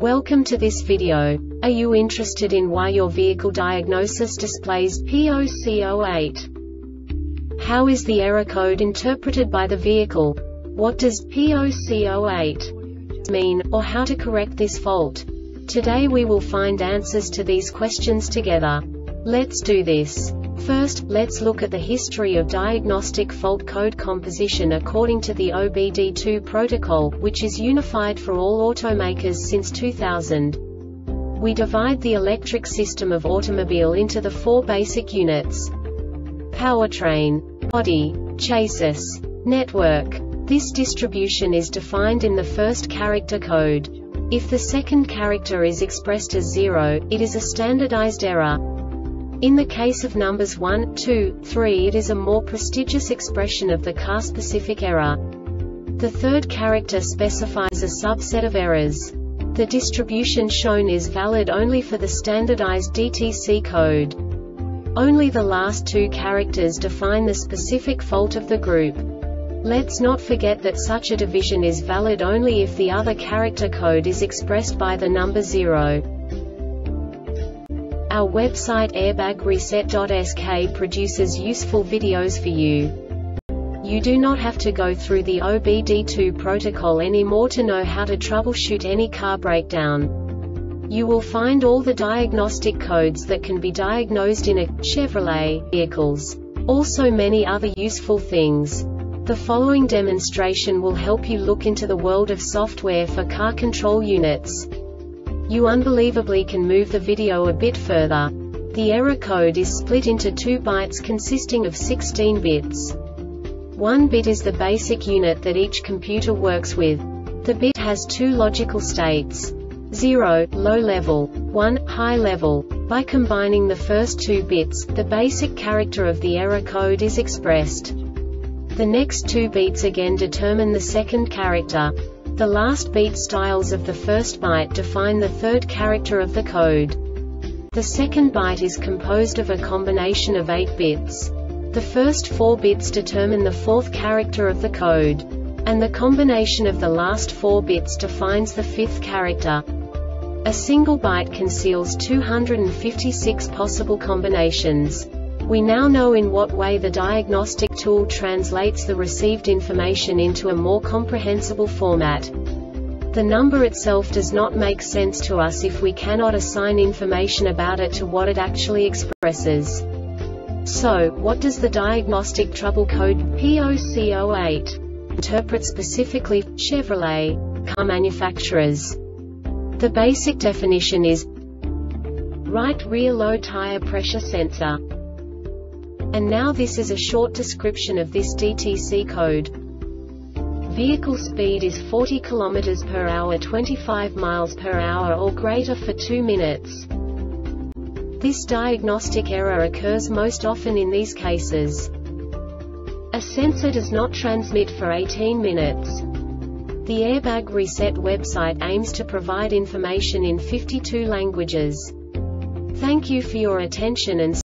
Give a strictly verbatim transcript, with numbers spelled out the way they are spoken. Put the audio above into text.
Welcome to this video. Are you interested in why your vehicle diagnosis displays P zero C zero eight? How is the error code interpreted by the vehicle? What does P zero C zero eight mean, or how to correct this fault? Today we will find answers to these questions together. Let's do this. First, let's look at the history of diagnostic fault code composition according to the O B D two protocol, which is unified for all automakers since two thousand. We divide the electric system of automobile into the four basic units: powertrain, body, chassis, network. This distribution is defined in the first character code. If the second character is expressed as zero, it is a standardized error. In the case of numbers one, two, three, it is a more prestigious expression of the car-specific error. The third character specifies a subset of errors. The distribution shown is valid only for the standardized D T C code. Only the last two characters define the specific fault of the group. Let's not forget that such a division is valid only if the other character code is expressed by the number zero. Our website airbag reset dot S K produces useful videos for you. You do not have to go through the O B D two protocol anymore to know how to troubleshoot any car breakdown. You will find all the diagnostic codes that can be diagnosed in a Chevrolet vehicles. Also many other useful things. The following demonstration will help you look into the world of software for car control units. You unbelievably can move the video a bit further. The error code is split into two bytes consisting of sixteen bits. One bit is the basic unit that each computer works with. The bit has two logical states: zero, low level, one, high level. By combining the first two bits, the basic character of the error code is expressed. The next two bits again determine the second character. The last beat styles of the first byte define the third character of the code. The second byte is composed of a combination of eight bits. The first four bits determine the fourth character of the code. And the combination of the last four bits defines the fifth character. A single byte conceals two hundred fifty-six possible combinations. We now know in what way the diagnostic tool translates the received information into a more comprehensible format. The number itself does not make sense to us if we cannot assign information about it to what it actually expresses. So, what does the diagnostic trouble code P zero C zero eight interpret specifically for Chevrolet car manufacturers? The basic definition is right rear low tire pressure sensor. And now this is a short description of this D T C code. Vehicle speed is forty kilometers per hour, twenty-five miles per hour or greater for two minutes. This diagnostic error occurs most often in these cases: a sensor does not transmit for eighteen minutes. The Airbag Reset website aims to provide information in fifty-two languages. Thank you for your attention and